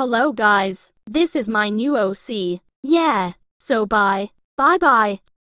Hello guys, this is my new OC. Yeah, so bye. Bye bye.